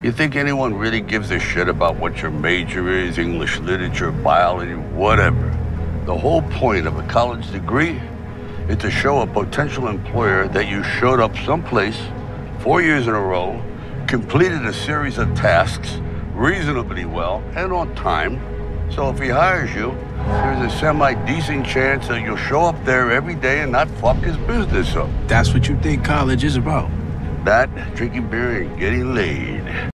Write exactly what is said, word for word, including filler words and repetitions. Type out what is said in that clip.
You think anyone really gives a shit about what your major is, English literature, biology, whatever? The whole point of a college degree is to show a potential employer that you showed up someplace four years in a row, completed a series of tasks reasonably well and on time. So if he hires you, there's a semi-decent chance that you'll show up there every day and not fuck his business up. That's what you think college is about? That, drinking beer, and getting laid.